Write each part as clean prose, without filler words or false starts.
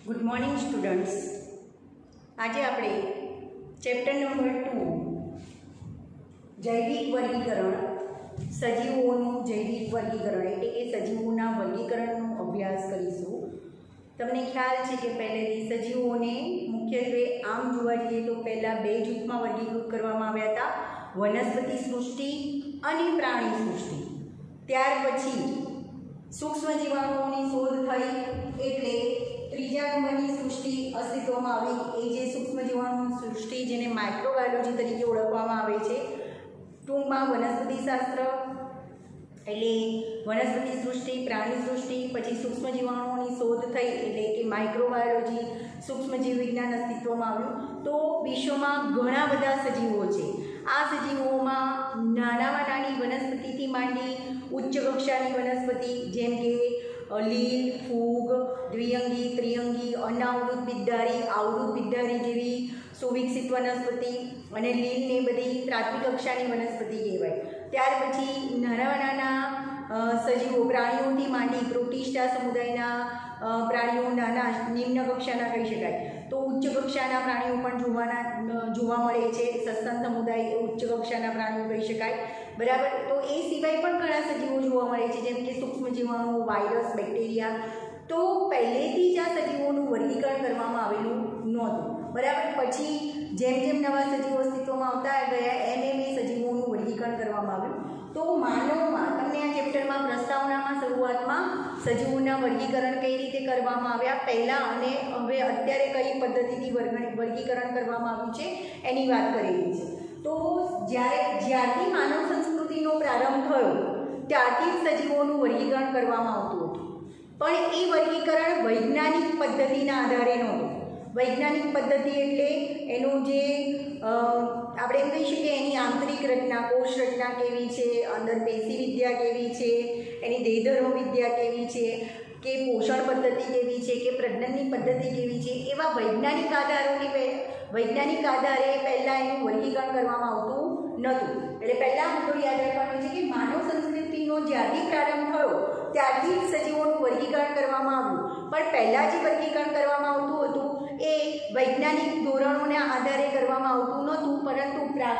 Good morning students. આજે આપણે chapter number 2 જૈવિક વર્ગીકરણ સજીવોનું જૈવિક વર્ગીકરણ એટલે કે સજીવોના વર્ગીકરણનો અભ્યાસ કરીશું। તમને ખ્યાલ છે કે પહેલેથી સજીવોને મુખ્યત્વે આમ જોવા જઈએ તો પહેલાં બે જૂથમાં વર્ગીકૃત કરવામાં આવ્યા હતા, વનસ્પતિ સૃષ્ટિ અને પ્રાણી સૃષ્ટિ। ત્યાર પછી સૂક્ષ્મ જીવાણુઓની શોધ થઈ એટલે ત્રીજા નંબરની સૃષ્ટિ અસ્તિત્વમાં આવી, એ જે સૂક્ષ્મ જીવાણુની સૃષ્ટિ જેને માઇક્રોબાયોલોજી તરીકે ઓળખવામાં આવે છે, ટૂંકમાં વનસ્પતિશાસ્ત્ર એટલે વનસ્પતિ સૃષ્ટિ, પ્રાણી સૃષ્ટિ, પછી સૂક્ષ્મ જીવાણુઓની શોધ થઈ એટલે કે માઇક્રોબાયોલોજી, સૂક્ષ્મ જીવ વિજ્ઞાન અસ્તિત્વમાં આવ્યું। તો વિશ્વમાં ઘણા બધા સજીવો છે। આ સજીવોમાં નાનામાં નાની વનસ્પતિથી માંડી ઉચ્ચ કક્ષાની વનસ્પતિ જેમ કે લીલ, ફૂગ, દ્વિઅંગી, ત્રિઅંગી, અનાવૃત બિદ્ધારી, આવૃત બિદ્ધારી જેવી સુવિકસિત વનસ્પતિ અને લીલને બધી પ્રાથમિક કક્ષાની વનસ્પતિ કહેવાય। ત્યાર પછી નાના નાના સજીવો પ્રાણીઓથી માંડી પ્રોટિસ્ટા સમુદાયના પ્રાણીઓ નાના નિમ્ન કક્ષાના કહી શકાય, તો ઉચ્ચ કક્ષાના પ્રાણીઓ પણ જોવા મળે છે। સસ્તન સમુદાય એ ઉચ્ચ કક્ષાના પ્રાણીઓ કહી શકાય, બરાબર। તો એ સિવાય પણ ઘણા સજીવો જોવા મળે છે જેમ કે સૂક્ષ્મ જીવાણુ, વાયરસ, બેક્ટેરિયા। તો પહેલેથી જ આ સજીવોનું વર્ગીકરણ કરવામાં આવેલું નહોતું, બરાબર। પછી જેમ જેમ નવા સજીવો અસ્તિત્વમાં આવતા ગયા એમ એ સજીવોનું વર્ગીકરણ કરવામાં આવ્યું। તો માનવમાં તમને આ ચેપ્ટરમાં પ્રસ્તાવનામાં શરૂઆતમાં સજીવોના વર્ગીકરણ કઈ રીતે કરવામાં આવ્યા પહેલાં અને હવે અત્યારે કઈ પદ્ધતિથી વર્ગીકરણ કરવામાં આવ્યું છે એની વાત કરેલી છે। તો જ્યારથી માનવ સંસ્કૃતિનો પ્રારંભ થયો ત્યારથી જ સજીવોનું વર્ગીકરણ કરવામાં આવતું હતું, પણ એ વર્ગીકરણ વૈજ્ઞાનિક પદ્ધતિના આધારે નહોતું। વૈજ્ઞાનિક પદ્ધતિ એટલે એનું જે આપણે એમ કહી શકીએ એની આંતરિક રચના, કોષ રચના કેવી છે, અંદર પેશી વિદ્યા કેવી છે, એની દેહધર્મ વિદ્યા કેવી છે, કે પોષણ પદ્ધતિ કેવી છે, કે પ્રજનનની પદ્ધતિ કેવી છે, એવા વૈજ્ઞાનિક આધારે પહેલાં એનું વર્ગીકરણ કરવામાં આવતું નહોતું। એટલે પહેલાં મુદ્દો યાદ રાખવાનો છે કે માનવ સંસ્કૃતિનો જ્યારથી પ્રારંભ થયો ત્યારથી જ સજીવોનું વર્ગીકરણ કરવામાં આવ્યું, પણ પહેલાં જે વર્ગીકરણ કરવામાં આવતું હતું એ વૈજ્ઞાનિક ધોરણોના આધારે કરવામાં આવતું નહોતું, પરંતુ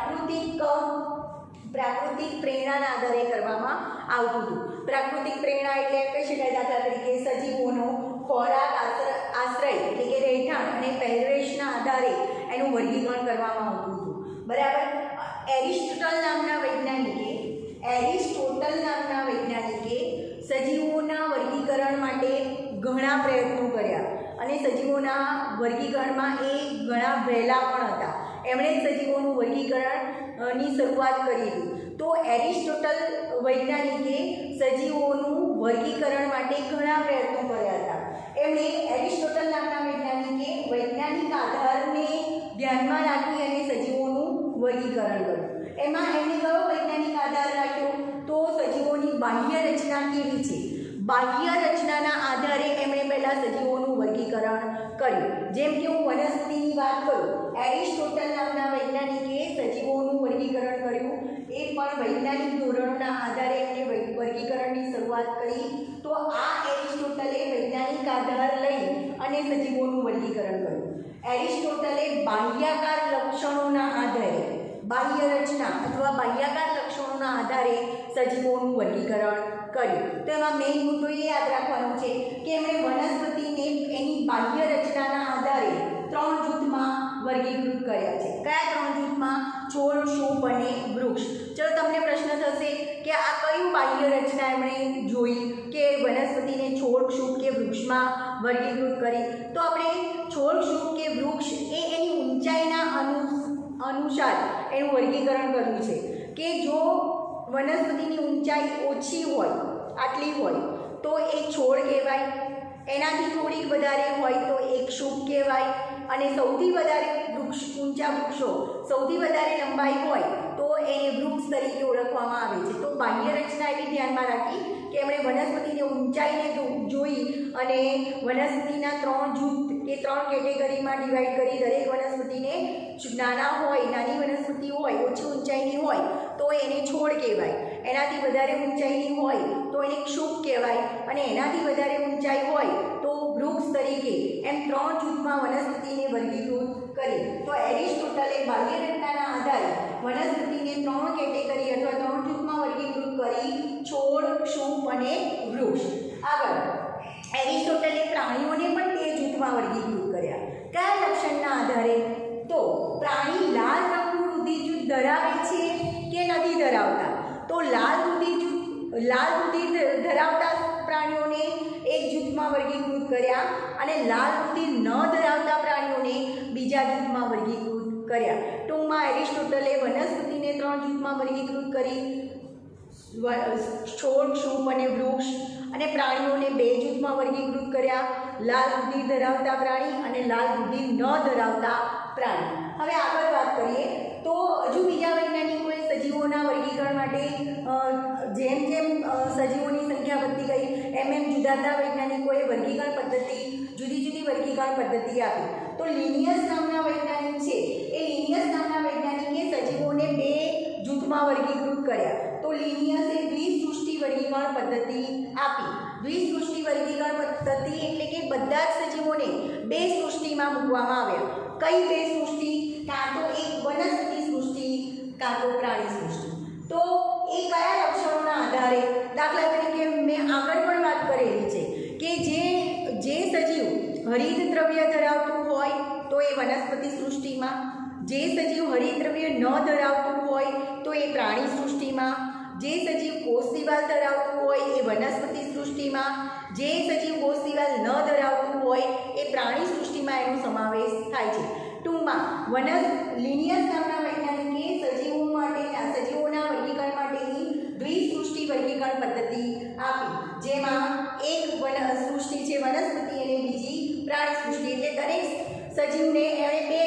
પ્રાકૃતિક પ્રેરણાના આધારે કરવામાં આવતું હતું। પ્રાકૃતિક પ્રેરણા એટલે કહી શકાય દાખલા તરીકે સજીવોનો ખોરાક, આશ્રય એટલે કે રહેઠાણ અને પહેરવેશના આધારે એનું વર્ગીકરણ કરવામાં આવતું હતું, બરાબર। એરિસ્ટોટલ નામના વૈજ્ઞાનિકે સજીવોના વર્ગીકરણ માટે ઘણા પ્રયત્નો કર્યા અને સજીવોના વર્ગીકરણમાં એ ઘણા વહેલા પણ હતા। એમણે સજીવોનું વર્ગીકરણની શરૂઆત કરી હતી। તો એરિસ્ટોટલ વૈજ્ઞાનિકે સજીવોનું વર્ગીકરણ માટે ઘણા પ્રયત્નો કર્યા હતા। એમણે એરિસ્ટોટલ નામના વૈજ્ઞાનિકે વૈજ્ઞાનિક આધારને ધ્યાનમાં રાખી અને સજીવોનું વર્ગીકરણ કર્યું। એમાં એમણે કયો વૈજ્ઞાનિક આધાર રાખ્યો? તો સજીવોની બાહ્ય રચના કેવી છે, બાહ્ય રચનાના આધારે એમણે પહેલાં સજીવોનું વર્ગીકરણ કર્યું। જેમ કે હું વનસ્પતિની વાત કરું, એરિસ્ટોટલ નામના વૈજ્ઞાનિકે સજીવોનું વર્ગીકરણ કર્યું, એ પણ વૈજ્ઞાનિક ધોરણોના આધારે એમણે વર્ગીકરણની શરૂઆત કરી। તો આ એરિસ્ટોટલે વૈજ્ઞાનિક આધાર લઈ અને સજીવોનું વર્ગીકરણ કર્યું। એરિસ્ટોટલે બાહ્યાકાર લક્ષણોના આધારે, બાહ્ય રચના અથવા બાહ્યાકાર લક્ષણોના આધારે સજીવોનું વર્ગીકરણ કર્યું। તો એમાં મેઇન મુદ્દો એ યાદ રાખવાનો છે કે એમણે વનસ્પતિને એની બાહ્ય રચનાના આધારે 3 જૂથમાં વર્ગીકૃત કર્યા છે। કયા 3 જૂથમાં? છોડ, શૂપ અને વૃક્ષ। ચલો તમને પ્રશ્ન થશે કે આ કયું બાહ્ય રચના એમણે જોઈ કે વનસ્પતિને છોડ, શૂપ કે વૃક્ષમાં વર્ગીકૃત કરી? તો આપણે છોડ, શૂપ કે વૃક્ષ એ એની ઊંચાઈના અનુસાર એનું વર્ગીકરણ કર્યું છે કે જો વનસ્પતિની ઊંચાઈ ઓછી હોય, આટલી હોય તો એ છોડ કહેવાય, એનાથી થોડીક વધારે હોય તો એક શૂપ કહેવાય, અને સૌથી વધારે ઊંચા વૃક્ષો, સૌથી વધારે લંબાઈ હોય તો એને વૃક્ષ તરીકે ઓળખવામાં આવે છે। તો બાહ્ય રચના એવી ધ્યાનમાં રાખી કે એમણે વનસ્પતિની ઊંચાઈને જોઈ અને વનસ્પતિના 3 જૂથ કે 3 કેટેગરીમાં ડિવાઈડ કરી દરેક વનસ્પતિને નાની વનસ્પતિ હોય, ઓછી ઊંચાઈની હોય તો એને છોડ કહેવાય, એનાથી વધારે ઊંચાઈની હોય તો એને ક્ષુપ કહેવાય, અને એનાથી વધારે ઊંચાઈ હોય તો વૃક્ષ તરીકે, એમ 3 જૂથમાં વનસ્પતિને વર્ગીકૃત કરી. તો એરિસ્ટોટલે બાહ્ય રચનાના આધારે વનસ્પતિને 3 કેટેગરી અથવા 3 જૂથમાં વર્ગીકૃત કરી: છોડ, ક્ષુપ અને વૃક્ષ. આગળ એરિસ્ટોટલે પ્રાણીઓને પણ 2 જૂથમાં વર્ગીકૃત કર્યા. કયા લક્ષણના આધારે? તો પ્રાણી લાલ રંગનું રુધિર જૂથ ધરાવે છે કે નથી ધરાવતા? તો લાલ રુધિર ધરાવતા પ્રાણીઓને એક જૂથમાં વર્ગીકૃત કર્યા અને લાલ રુધિર ન ધરાવતા પ્રાણીઓને બીજા જૂથમાં વર્ગીકૃત કર્યા. ટૂંકમાં એરિસ્ટોટલે વનસ્પતિને 3 જૂથમાં વર્ગીકૃત કરી: છોડ, ક્ષુપ અને વૃક્ષ, અને પ્રાણીઓને 2 જૂથમાં વર્ગીકૃત કર્યા: લાલ રુધિર ધરાવતા પ્રાણી અને લાલ રુધિર ન ધરાવતા પ્રાણી. હવે આગળ વાત કરીએ તો હજુ બીજા વૈજ્ઞાનિકોએ સજીવોના વર્ગીકરણ માટે જેમ જેમ સજીવોની સંખ્યા વધતી ગઈ એમ જુદા વૈજ્ઞાનિકોએ વર્ગીકરણ પદ્ધતિ, જુદી જુદી વર્ગીકરણ પદ્ધતિ આપી. તો લિનિયસ નામના વૈજ્ઞાનિક છે, એ લિનિયસ નામના વૈજ્ઞાનિકે સજીવોને 2 જૂથમાં વર્ગીકૃત કર્યા. તો લિનિયસે દ્વિસૃષ્ટિ વર્ગીકરણ પદ્ધતિ આપી. દ્વિસૃષ્ટિ વર્ગીકરણ પદ્ધતિ એટલે કે બધા જ સજીવોને 2 સૃષ્ટિમાં મૂકવામાં આવ્યા. કઈ 2 સૃષ્ટિ? કાં તો એક વનસ્પતિ સૃષ્ટિ, કાં તો પ્રાણી સૃષ્ટિ. તો એ કયા લક્ષણોના આધારે? દાખલા તરીકે મેં આગળ પણ વાત કરેલી છે કે જે સજીવ હરિત દ્રવ્ય ધરાવતું હોય તો એ વનસ્પતિ સૃષ્ટિમાં, જે સજીવ હરિત દ્રવ્ય ન ધરાવતું હોય તો એ પ્રાણી સૃષ્ટિમાં, જે સજીવ કોષ દિવાલ ધરાવતું હોય એ વનસ્પતિ સૃષ્ટિમાં, જે સજીવ કોષ દિવાલ ન ધરાવતું હોય એ પ્રાણી સૃષ્ટિમાં એનો સમાવેશ થાય છે. ટૂંકમાં લિનિયસ નામના વૈજ્ઞાનિકે સજીવોના વર્ગીકરણ માટેની દ્વિસૃષ્ટિ વર્ગીકરણ પદ્ધતિ આપી, જેમાં એક સૃષ્ટિ છે વનસ્પતિ અને બીજી પ્રાણી સૃષ્ટિ. એટલે દરેક સજીવને એણે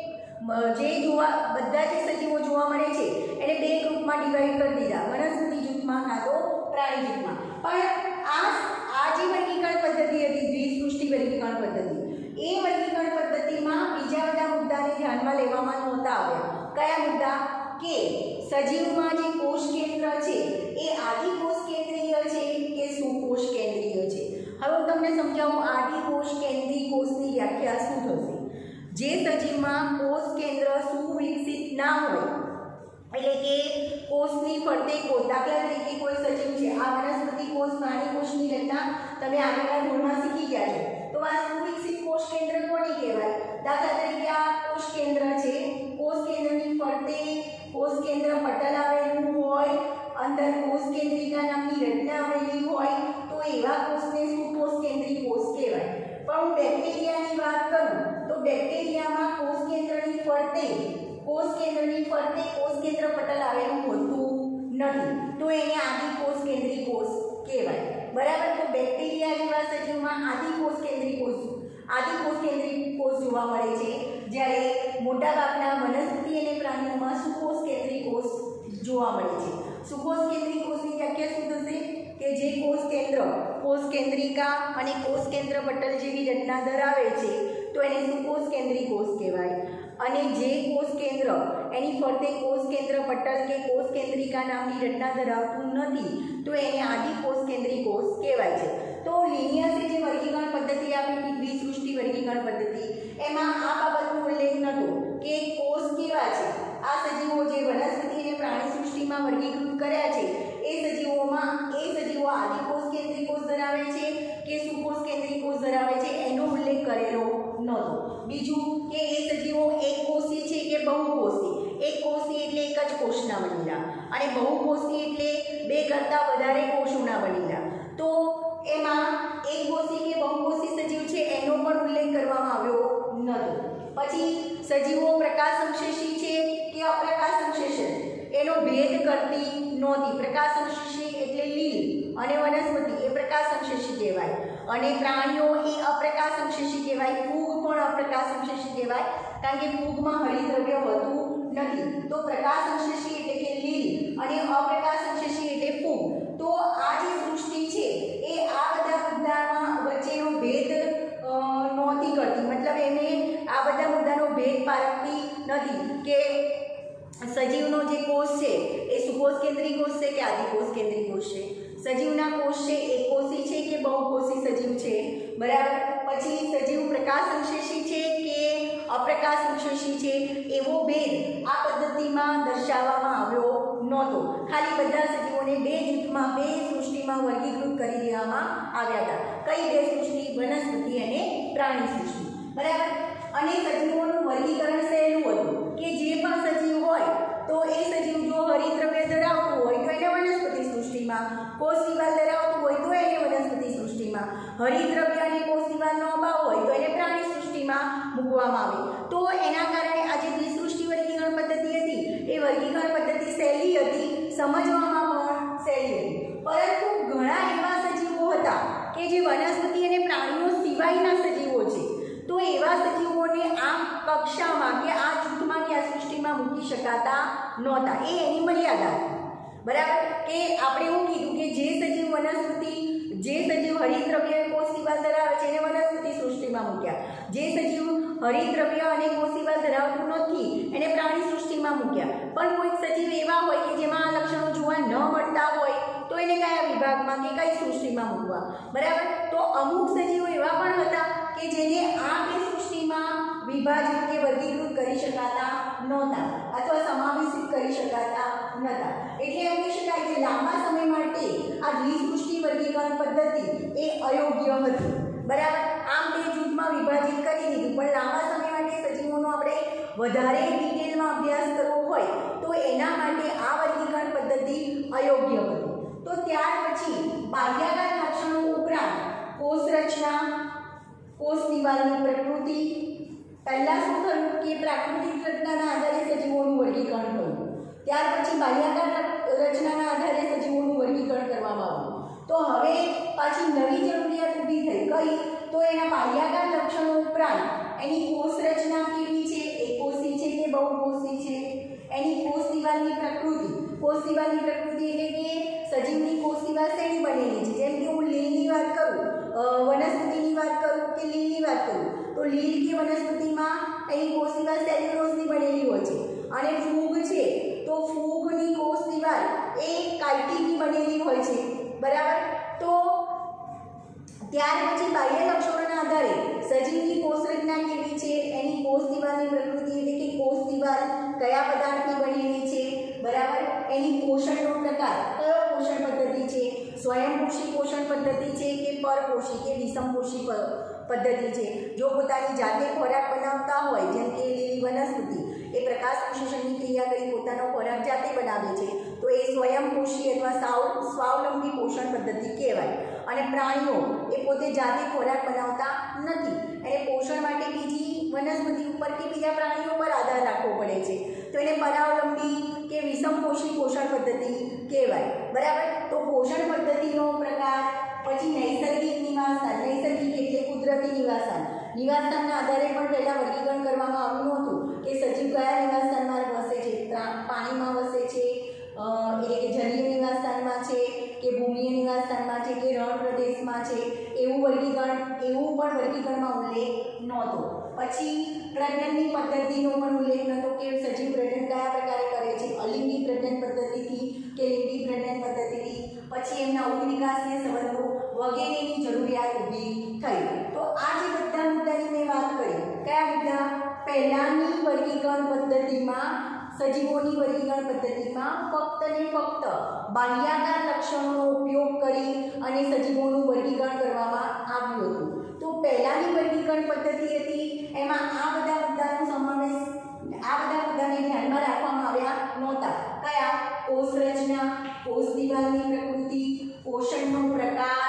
બધા જે સજીવો જોવા મળે છે એને 2 ગ્રુપમાં ડિવાઈડ કરી દીધા: વનસ્પતિ જૂથમાં કાં તો પ્રાણી જૂથમાં. પણ આ જે વર્ગીકરણ પદ્ધતિ હતી, દ્વિસૃષ્ટિ વર્ગીકરણ પદ્ધતિ, એ વર્ગીકરણ પદ્ધતિમાં બીજા બધા મુદ્દાને ધ્યાનમાં લેવામાં નહોતા આવ્યા. કયા મુદ્દા? કે સજીવમાં જે કોષ કેન્દ્ર છે એ આદિકોષ કેન્દ્રીય છે કે સુકોષ કેન્દ્રીય છે? હવે હું તમને સમજાવું આદિકોષ કેન્દ્રીય કોષની વ્યાખ્યા શું થશે. જે સજીવમાં કોષ કેન્દ્ર સુવિકસિત ના હોય, એટલે કે કોષની ફરતે કોષ, દાખલા તરીકે કોઈ સજીવ છે, આ વનસ્પતિ કોષ, પ્રાણી કોષની રચના તમે આગળના ધોરણમાં શીખી ગયા છો. તો આ સુવિકસિત કોષ કેન્દ્ર કોને કહેવાય? દાખલા તરીકે આ કોષ કેન્દ્ર છે, કોષ કેન્દ્રની ફરતે કોષ કેન્દ્ર પટલ આવેલું હોય, અંદર કોષ કેન્દ્રિકા નામની રચના આવેલી હોય તો એવા કોષને સુકોષ કેન્દ્રીય કોષ કહેવાય. પણ હું બેક્ટેરિયાની વાત કરું તો બેક્ટેરિયામાં કોષ કેન્દ્રની ફરતે કોષ કેન્દ્ર પટલ આવેલું હોતું નથી, તો એને આદિકોષ કેન્દ્રીય કોષ કહેવાય. બરાબર? તો બેક્ટેરિયા જેવા સજીવમાં આદિકોષ કેન્દ્રીય કોષ જોવા મળે છે, જ્યારે મોટાભાગના વનસ્પતિ અને પ્રાણીઓમાં સુકોષ કેન્દ્રીય કોષ જોવા મળે છે. સુકોષ કેન્દ્રીય કોષની વ્યાખ્યા શું થશે? કે જે કોષ કેન્દ્રિકા અને કોષ કેન્દ્ર પટલ જેવી રચના ધરાવે છે તો એને સુકોષ કેન્દ્રીય કોષ કહેવાય. અને જે કોષ કેન્દ્ર એની ફરતે કોષ કેન્દ્ર પટલ કે કોષ કેન્દ્રિકા નામની રચના ધરાવતું નથી તો એને આદિકોષ કેન્દ્રીય કોષ કહેવાય છે. તો લિનિયસે જે વર્ગીકરણ પદ્ધતિ આપી હતી, દ્વિસૃષ્ટિ વર્ગીકરણ પદ્ધતિ, એમાં આ બાબતનો ઉલ્લેખ નહોતો કે કોષ કેવા છે. આ સજીવો જે વનસ્પતિ અને પ્રાણી સૃષ્ટિમાં વર્ગીકૃત કર્યા છે એ સજીવો આદિકોષ કેન્દ્રીય કોષ ધરાવે છે કે સુકોષ કેન્દ્રીય કોષ ધરાવે છે એનો ઉલ્લેખ કરેલો નહોતો. બીજું કે એ સજીવો એકકોષી છે કે બહુકોષી. એકકોષી એટલે એક જ કોષના બનેલા, અને બહુકોષી એટલે 2 કરતાં વધારે કોષોના બનેલા. તો એમાં એકકોષી કે બહુકોષી સજીવ છે એનો પણ ઉલ્લેખ કરવામાં આવ્યો નહોતો. પછી સજીવો પ્રકાશ સંશ્લેષી છે કે અપ્રકાશ સંશ્લેષી એનો ભેદ કરતી નહોતી. પ્રકાશ સંશ્લેષી એટલે લીલ અને વનસ્પતિ એ પ્રકાશ સંશ્લેષી કહેવાય, અને પ્રાણીઓ એ અપ્રકાશ સંશ્લેષી કહેવાય. ફૂગ પણ અપ્રકાશ સંશ્લેષી કહેવાય કારણ કે ફૂગમાં હરિતદ્રવ્ય હોતું નથી. તો પ્રકાશ સંશ્લેષી એટલે કે લીલ અને અપ્રકાશ સંશ્લેષી એટલે ફૂગ. તો આ જે સૃષ્ટિ છે એ આ બધા મુદ્દામાં વચ્ચેનો ભેદ નહોતી કરતી, મતલબ એને આ બધા મુદ્દાનો ભેદ પારખતી નથી કે સજીવનો જે કોષ છે એ સુકોષ કેન્દ્રીય કોષ છે કે આદિકોષ બરાબર. પછી સજીવ પ્રકાશ સંશ્લેષી છે કે અપ્રકાશ સંશ્લેષી છે એવો ભેદ આ પદ્ધતિમાં દર્શાવવામાં આવ્યો નહોતો. ખાલી બધા સજીવોને બે જૂથમાં, બે સૃષ્ટિમાં વર્ગીકૃત કરી દેવામાં આવ્યા હતા. કઈ બે સૃષ્ટિ? વનસ્પતિ અને પ્રાણી સૃષ્ટિ. બરાબર. અને સજીવોનું વર્ગીકરણ સહેલું હતું કે જે પણ સજીવ હોય તો એ સજીવ જો હરિતદ્રવ્ય ધરાવતું હોય તો એને વનસ્પતિ સૃષ્ટિમાં, કોષ દિવાલ ધરાવતું હોય તો એને વનસ્પતિ સૃષ્ટિમાં, હરિતદ્રવ્ય અને કોષ દિવાલનો અભાવ હોય તો એને પ્રાણી સૃષ્ટિમાં મૂકવામાં આવે. તો એના કારણે આ જે દ્વિસૃષ્ટિ વર્ગીકરણ પદ્ધતિ હતી એ વર્ગીકરણ પદ્ધતિ સહેલી હતી, સમજવામાં પણ સહેલી હતી. પરંતુ ઘણા એવા સજીવો હતા કે જે વનસ્પતિ અને પ્રાણીઓ સિવાયના સજીવો છે, તો એવા સજીવોને આ કક્ષામાં કે આ જૂથમાં કે આ સૃષ્ટિમાં મૂકી શકાતા નહોતા. એ એની મર્યાદા હતી. બરાબર. કે આપણે એવું કીધું કે જે સજીવ હરિતદ્રવ્ય કોષ દિવાલ ધરાવે છે એને વનસ્પતિ સૃષ્ટિમાં મૂક્યા, જે સજીવ હરિતદ્રવ્ય અને કોષ દિવાલ ધરાવતું નથી એને પ્રાણી સૃષ્ટિમાં મૂક્યા. પણ કોઈક સજીવ એવા હોય કે જેમાં આ લક્ષણો જોવા ન મળતા હોય તો એને કયા વિભાગમાં કે કઈ સૃષ્ટિમાં મૂકવા? બરાબર. તો અમુક સજીવો એવા પણ હતા કે જેને આ બે સૃષ્ટિમાં વિભાજિત કે વર્ગીકૃત કરી શકાતા નહોતા અથવા સમાવેશિત કરી શકાતા નહોતા. એટલે એમ કહી શકાય કે લાંબા સમય માટે આ દ્વિસૃષ્ટિ વર્ગીકરણ પદ્ધતિ એ અયોગ્ય હતી. બરાબર. આમ બે જૂથમાં વિભાજિત કરી દીધું, પણ લાંબા સમય માટે સજીવોનો આપણે વધારે ડિટેલમાં અભ્યાસ કરવો હોય તો એના માટે આ વર્ગીકરણ પદ્ધતિ અયોગ્ય હતી. તો ત્યાર પછી બાહ્યાકાર લક્ષણો ઉપરાંત કોષ રચના, કોષ દિવાલની પ્રકૃતિ, પહેલા શું થયું કે પ્રાકૃતિક ઘટનાના આધારે સજીવોનું વર્ગીકરણ થયું. ત્યાર પછી બાહ્યાકાર રચનાના આધારે સજીવોનું વર્ગીકરણ કરવામાં આવ્યું. તો હવે પાછી નવી જરૂરિયાત ઊભી થઈ. કઈ? તો એના બાહ્યાકાર લક્ષણો ઉપરાંત એની કોષ રચના કેવી છે, એકોષી છે કે બહુકોષી છે, એની કોષ દિવાલની પ્રકૃતિ. કોષ દિવાલની પ્રકૃતિ એટલે કે સજીવની કોષ દિવાલ શેની બનેલી છે? જેમ કે હું લીલની વાત કરું, વનસ્પતિની વાત કરું કે લીલની વાત કરું, તો લીલ કે વનસ્પતિમાં એની કોષ દિવાલ સેલ્યુલોઝની બનેલી હોય છે. અને ફૂગ છે તો ફૂગની કોષ દિવાલ એ કાઇટિનની બનેલી હોય છે. બરાબર. તો ત્યાર પછી બાહ્ય લક્ષણોના આધારે સજીવની કોષ રચના કેવી છે, એની કોષ દિવાલની પ્રકૃતિ એટલે કે કોષ દિવાલ કયા પદાર્થની બનેલી છે, બરાબર, એની પોષણનો પ્રકાર કયો પોષણ પદ્ધતિ છે, સ્વયંપોષી પોષણ પદ્ધતિ છે કે પરપોષી કે વિષમપોષી પદ્ધતિ છે. જો પોતાની જાતે ખોરાક બનાવતા હોય, જેમ કે લીલી વનસ્પતિ એ પ્રકાશ સંશ્લેષણની ક્રિયા કરી પોતાનો ખોરાક જાતે બનાવે છે, તો એ સ્વયંપોષી અથવા સ્વાવલંબી પોષણ પદ્ધતિ કહેવાય. અને પ્રાણીઓ એ પોતે જાતે ખોરાક બનાવતા નથી, એને પોષણ માટે બીજી વનસ્પતિ ઉપર કે બીજા પ્રાણીઓ પર આધાર રાખવો પડે છે, તો એને પરાવલંબી કે વિષમપોષી પોષણ પદ્ધતિ કહેવાય. બરાબર. તો પોષણ પદ્ધતિનો પ્રકાર પછી નૈસર્ગિક નિવાસસ્થાન. નૈસર્ગિક એટલે કુદરતી નિવાસસ્થાન. નિવાસસ્થાનના આધારે પણ પહેલાં વર્ગીકરણ કરવામાં આવ્યું હતું કે સજીવ કયા નિવાસસ્થાનમાં વસે છે, પાણીમાં વસે છે એટલે કે જલીય નિવાસસ્થાનમાં છે કે ભૂમિય નિવાસસ્થાનમાં છે કે રણ પ્રદેશમાં છે, એવું પણ વર્ગીકરણમાં ઉલ્લેખ નહોતો. પછી પ્રજનનની પદ્ધતિનો પણ ઉલ્લેખ નહોતો કે સજીવ પ્રજનન કયા પ્રકારે કરે છે, અલિંગી પ્રજનન પદ્ધતિથી કે લિંગી પ્રજનન પદ્ધતિથી. પછી એમના ઉદ્વિકાસને સંબંધો વગેરેની જરૂરિયાત ઊભી થઈ. તો આ જે બધા મુદ્દાની મેં વાત કરી, કયા મુદ્દા? પહેલાંની વર્ગીકરણ પદ્ધતિમાં, સજીવોની વર્ગીકરણ પદ્ધતિમાં ફક્ત ને ફક્ત બાહ્યાકાર લક્ષણોનો ઉપયોગ કરી અને સજીવોનું વર્ગીકરણ કરવામાં આવ્યું હતું. તો પહેલાંની વર્ગીકરણ પદ્ધતિ હતી એમાં આ બધા મુદ્દાનો સમાવેશ, આ બધા મુદ્દાને ધ્યાનમાં રાખવામાં આવ્યા નહોતા. કયા? કોષ રચના, કોષ દિવાલની પ્રકૃતિ, પોષણનો પ્રકાર,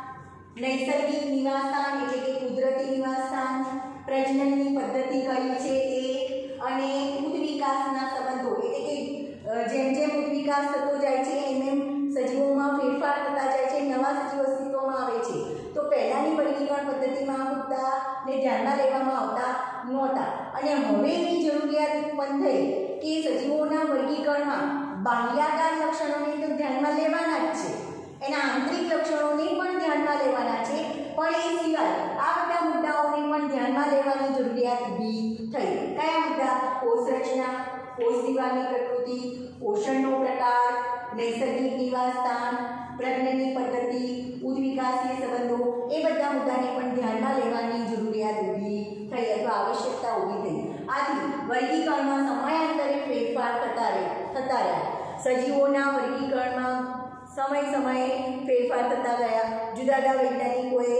નૈસર્ગિક નિવાસસ્થાન એટલે કે કુદરતી નિવાસસ્થાન, પ્રજનનની પદ્ધતિ કઈ છે એ, અને ઉદ્વિકાસના સંબંધો એટલે કે જેમ જેમ ઉદ્વિકાસ થતો જાય છે એમ સજીવોમાં ફેરફાર થતા જાય છે, નવા સજીવ અસ્તિત્વમાં આવે છે. તો પહેલાંની વર્ગીકરણ પદ્ધતિમાં આ મુદ્દાને ધ્યાનમાં લેવામાં આવતા નહોતા. અને હવે એની જરૂરિયાત ઉત્પન્ન થઈ કે સજીવોના વર્ગીકરણમાં બાહ્યાકાર લક્ષણોને તો ધ્યાનમાં લેવાના જ છે, એના આંતરિક લક્ષણોને પણ ધ્યાનમાં લેવાના છે, પણ એ સિવાય આ બધા મુદ્દાઓને પણ ધ્યાનમાં લેવાની જરૂરિયાત ઊભી થઈ. કયા મુદ્દા? કોષ રચના, કોષ દિવાલની પ્રકૃતિ, પોષણનો પ્રકાર, નૈસર્ગિક નિવાસસ્થાન, પ્રજનનની પદ્ધતિ, ઉદ્વિકાસીય સંબંધો, એ એ બધા મુદ્દાને પણ ધ્યાનમાં લેવાની જરૂરિયાત ઊભી થઈ અથવા આવશ્યકતા ઊભી થઈ. આથી વર્ગીકરણમાં સમયાંતરે ફેરફાર થતા રહ્યા. સજીવોના વર્ગીકરણમાં સમયે ફેરફાર થતા ગયા. જુદા જુદા વૈજ્ઞાનિકોએ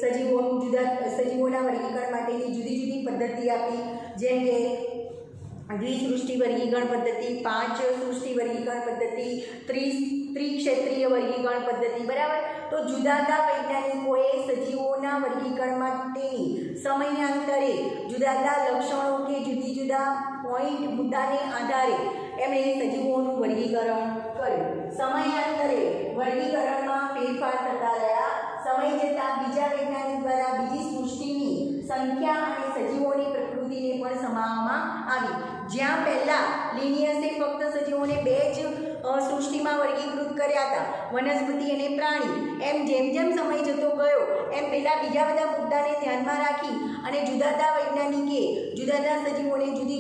સજીવોના વર્ગીકરણ માટેની જુદી જુદી પદ્ધતિ આપી, જેમ કે દ્વિસૃષ્ટિ વર્ગીકરણ પદ્ધતિ, 5 સૃષ્ટિ વર્ગીકરણ પદ્ધતિ, ત્રિક્ષેત્રીય વર્ગીકરણ પદ્ધતિ. બરાબર. તો જુદા જુદા વૈજ્ઞાનિકોએ સજીવોના વર્ગીકરણ માટેની સમયાંતરે જુદા જુદા લક્ષણો કે જુદી જુદા પોઈન્ટ મુદ્દાને આધારે એમણે સજીવોનું વર્ગીકરણ કર્યું. સમયાંતરે વર્ગીકરણમાં ફેરફાર થતા રહ્યા. સમય જતાં બીજા વૈજ્ઞાનિક દ્વારા બીજી સૃષ્ટિની સંખ્યા અને સજીવોની પ્રકૃતિને પણ સમાવવામાં આવી. જ્યાં પહેલા લિનિયસે ફક્ત સજીવોને 2 જ સૃષ્ટિમાં વર્ગીકૃત કર્યા હતા, વનસ્પતિ અને પ્રાણી. એમ જેમ જેમ સમય જતો ગયો એમ પહેલા બીજા બધા મુદ્દાને ધ્યાનમાં રાખી અને જુદા જુદા વૈજ્ઞાનિકે જુદા જુદા સજીવોને જુદી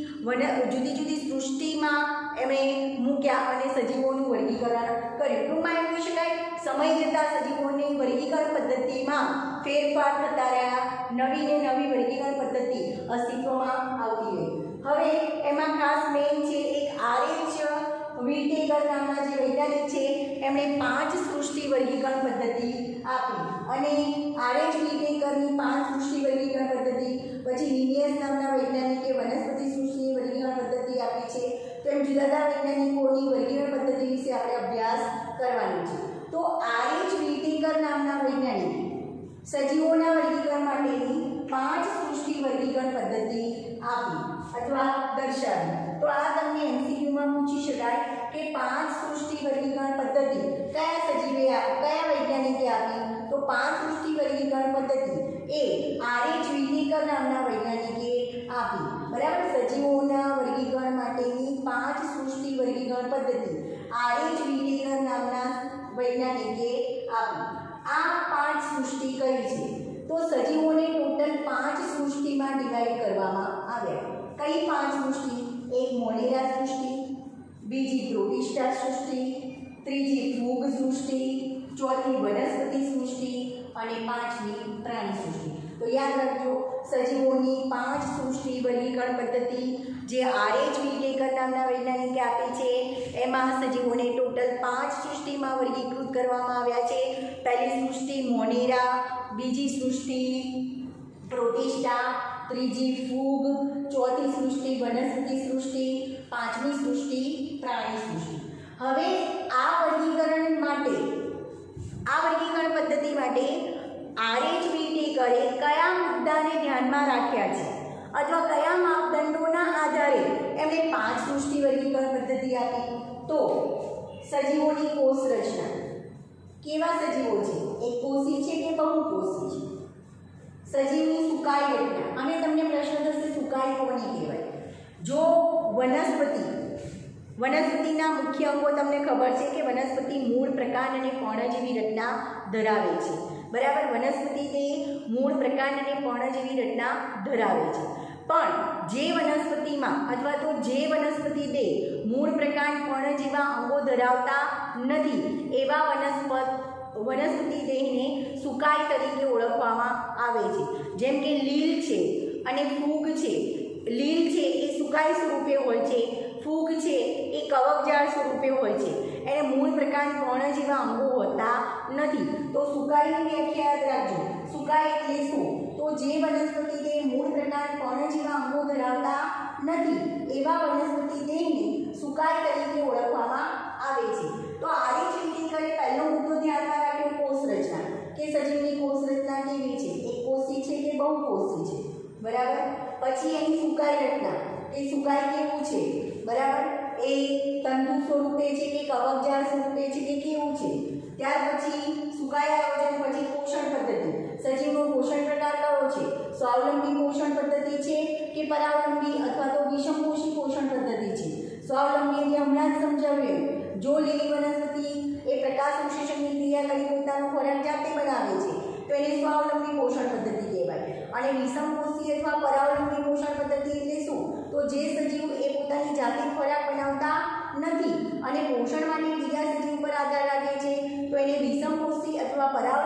જુદી સૃષ્ટિમાં એમણે મૂક્યા અને સજીવોનું વર્ગીકરણ કર્યું. ટૂંકમાં એમ કહી શકાય સમય જતાં સજીવોની વર્ગીકરણ પદ્ધતિમાં ફેરફાર થતા રહ્યા. નવી વર્ગીકરણ પદ્ધતિ અસ્તિત્વમાં આવતી રહી. હવે એમાં ખાસ મેઇન છે એક RH વિટેકર નામના જે વૈજ્ઞાનિક છે એમણે 5 સૃષ્ટિ વર્ગીકરણ પદ્ધતિ આપી. અને RH વિટેકરની 5 સૃષ્ટિ વર્ગીકરણ પદ્ધતિ, પછી લિનિયસ નામના વૈજ્ઞાનિકે વનસ્પતિ સૃષ્ટિની વર્ગીકરણ પદ્ધતિ આપી છે. તો એમ જુદા જુદા વૈજ્ઞાનિકોની વર્ગીકરણ પદ્ધતિ વિશે આપણે અભ્યાસ કરવાનો છે. તો RH વિટેકર નામના વૈજ્ઞાનિકે સજીવોના વર્ગીકરણ માટેની 5 સૃષ્ટિ વર્ગીકરણ પદ્ધતિ આપી અથવા દર્શાવી. તો આ તમને MCQમાં પૂછી શકાય કે 5 સૃષ્ટિ વર્ગીકરણ પદ્ધતિ કયા વૈજ્ઞાનિકે આપી? તો 5 સૃષ્ટિ વર્ગીકરણ પદ્ધતિ એ RH વિટેકર નામના વૈજ્ઞાનિકે આપી. બરાબર. સજીવોના વર્ગીકરણ માટેની 5 સૃષ્ટિ વર્ગીકરણ પદ્ધતિ RH વિટેકર નામના વૈજ્ઞાનિકે આપી. આ 5 સૃષ્ટિ કઈ છે? તો સજીવોને ટોટલ 5 સૃષ્ટિમાં ડિવાઈડ કરવામાં આવ્યા. કઈ 5 સૃષ્ટિ? એક મોનેરા સૃષ્ટિ, બીજી પ્રોટિસ્ટા સૃષ્ટિ, ત્રીજી ફૂગ સૃષ્ટિ, ચોથી વનસ્પતિ સૃષ્ટિ અને 5મી પ્રાણી સૃષ્ટિ. તો યાદ રાખજો, સજીવોની 5 સૃષ્ટિ વર્ગીકરણ પદ્ધતિ જે RH વિટેકર નામના વૈજ્ઞાનિકે આપી છે, એમાં સજીવોને ટોટલ 5 સૃષ્ટિમાં વર્ગીકૃત કરવામાં આવ્યા છે. પહેલી સૃષ્ટિ મોનેરા, બીજી સૃષ્ટિ પ્રોટિસ્ટા, ત્રીજી ફૂગ, ચોથી સૃષ્ટિ વનસ્પતિ સૃષ્ટિ, 5મી સૃષ્ટિ પ્રાણી સૃષ્ટિ. હવે આ વર્ગીકરણ પદ્ધતિ માટે RH વિટેકરે કયા મુદ્દાને ધ્યાનમાં રાખ્યા છે અથવા કયા માપદંડોના આધારે એમણે 5 સૃષ્ટિ વર્ગીકરણ પદ્ધતિ આપી? તો સજીવોની કોષ રચના. કેવા સજીવો છે? એકકોષી છે કે બહુકોષી છે? સજીવની સુકાઈ રચના. અને તમને પ્રશ્ન થશે સુકાઈ કોને કહેવાય? જો વનસ્પતિના મુખ્ય અંગો તમને ખબર છે કે વનસ્પતિ મૂળ, પ્રકાંડ અને પર્ણજીવી રચના ધરાવે છે. બરાબર. વનસ્પતિ તે મૂળ, પ્રકાંડ અને પર્ણજીવી રચના ધરાવે છે. પણ જે વનસ્પતિ દેહ મૂળ, પ્રકાંડ, પર્ણ જેવા અંગો ધરાવતા નથી એવા વનસ્પતિ દેહને સુકાઈ તરીકે ઓળખવામાં આવે છે. જેમ કે લીલ છે અને ફૂગ છે. લીલ છે એ સુકાઈ સ્વરૂપે હોય છે, ફૂગ છે એ કવકજાળ સ્વરૂપે હોય છે. એને મૂળ, પ્રકાંડ, પર્ણ જેવા અંગો હોતા નથી. તો સુકાઈની વ્યાખ્યા યાદ રાખજો. સુકાઈ એટલે શું? તો જે વનસ્પતિ દેહ મૂળ, પ્રકાંડ, પર્ણ જેવા અંગો ધરાવતા નથી એવા વનસ્પતિ દેહને સુકાઈ તરીકે ઓળખવામાં આવે છે. તો RH વિટેકરે પહેલો મુદ્દો ધ્યાનમાં રાખ્યો કોષ રચના, કે સજીવની કોષ રચના કેવી છે? એકકોષી છે કે બહુકોષી છે? બરાબર. પછી એની સુકાઈ રચના, કે સુકાઈ કેવું છે? બરાબર. એ તંતુ સ્વરૂપે છે કે કવકજાળ સ્વરૂપે છે કે કેવું છે? ત્યાર પછી સુકાઈ આયોજન, પછી પોષણ પદ્ધતિ. સજીવનો પોષણ પ્રકાર કયો છે? સ્વાવલંબી પોષણ પદ્ધતિ છે કે પરાવલંબી અથવા તો વિષમપોષી પોષણ પદ્ધતિ છે? સ્વાવલંબી એટલે હમણાં જ સમજાવ્યું. જો લીલી વનસ્પતિ એ પ્રકાશ સંશ્લેષણની ક્રિયા કરી પોતાનો ખોરાક જાતે બનાવે છે તો એને સ્વાવલંબી પોષણ પદ્ધતિ કહેવાય. અને વિષમપોષી અથવા પરાવલંબી પોષણ પદ્ધતિ એટલે શું? તો જે સજીવ એ પોતાની જાતે ખોરાક બનાવતા નથી અને પોષણ માટે બીજા સજીવ પર આધાર રાખે છે તો એને વિષમપોષી અથવા પરાવલંબી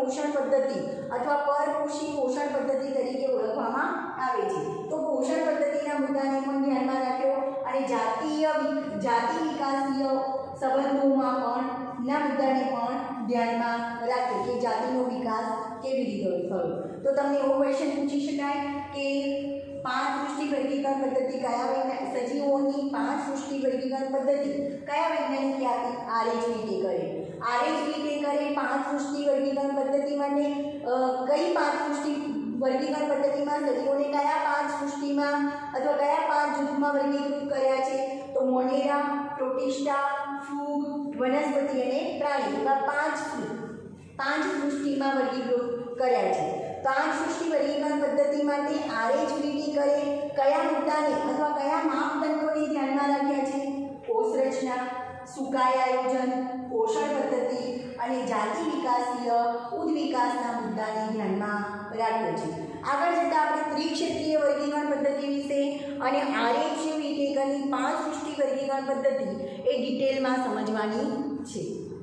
પોષણ પદ્ધતિ અથવા પરપોષી પોષણ પદ્ધતિ તરીકે ઓળખવામાં આવે છે. તો પોષણ પદ્ધતિના મુદ્દાને પણ ધ્યાનમાં રાખ્યો અને જાતિ વિકાસીય સંબંધોમાં પણ ના મુદ્દાને પણ ધ્યાનમાં રાખ્યો કે જાતિનો વિકાસ કેવી રીતે થયો. તો તમને એવો ક્વેશ્ચન પૂછી શકાય કે 5 સૃષ્ટિ વર્ગીકરણ પદ્ધતિ કયા સજીવોની 5 સૃષ્ટિ વર્ગીકરણ પદ્ધતિ કયા વૈજ્ઞાનિકે આપી? RH વિટેકરે. RH વિટેકરે 5 સૃષ્ટિ વર્ગીકરણ પદ્ધતિ માટે કઈ 5 સૃષ્ટિ વર્ગીકરણ પદ્ધતિમાં સજીવોને કયા 5 સૃષ્ટિમાં અથવા કયા 5 જૂથમાં વર્ગીકૃત કર્યા છે? તો મોનેરા, પ્રોટિસ્ટા, ફૂગ, વનસ્પતિ અને પ્રાણી એવા 5 સૃષ્ટિમાં વર્ગીકૃત કર્યા છે. 5 સૃષ્ટિ વર્ગીકરણ પદ્ધતિ માટે RH વિટેકરે કયા મુદ્દાને અથવા કયા માપદંડોને ધ્યાનમાં રાખ્યા છે? કોષ રચના, સુકાય આયોજન, પોષણ પદ્ધતિ અને જાતિ વિકાસીય ઉદ્વિકાસના મુદ્દાને ધ્યાનમાં રાખ્યો છે. આગળ જતાં આપણે ત્રિક્ષેત્રીય વર્ગીકરણ પદ્ધતિ વિશે અને RH વિટેકરની 5 સૃષ્ટિ વર્ગીકરણ પદ્ધતિ એ ડિટેલમાં સમજવાની છે.